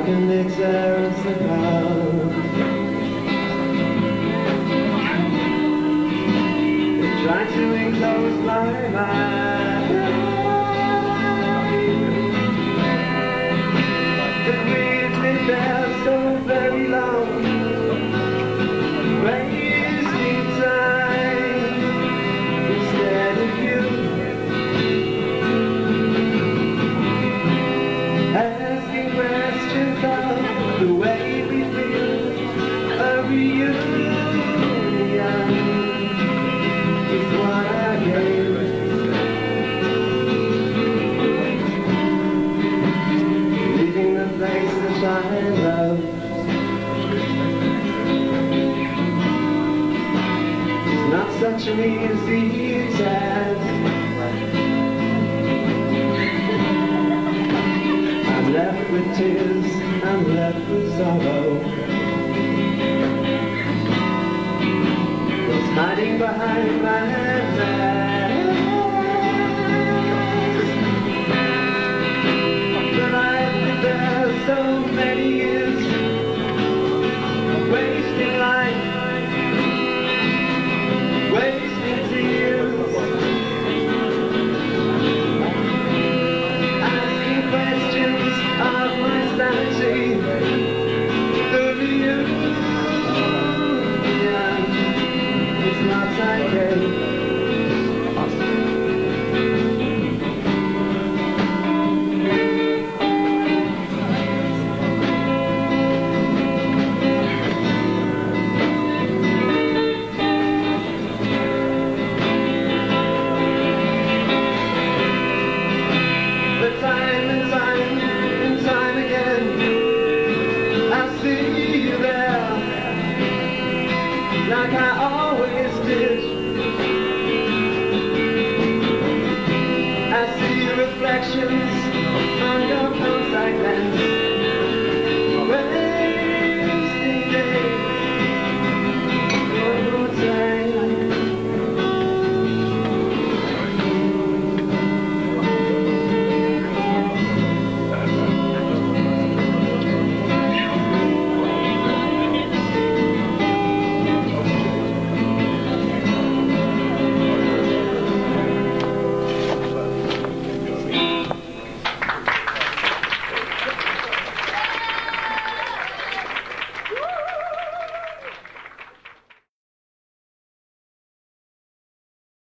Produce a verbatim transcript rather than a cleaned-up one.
like an exercise about. Try to enclose my mind, but we've been there so very long, wasting time instead of you, asking questions of the way we feel. A reunion is what I gave. Leaving the place that I love. It's not such an easy task. I'm left with tears, I'm left with sorrow. Hiding behind my hands.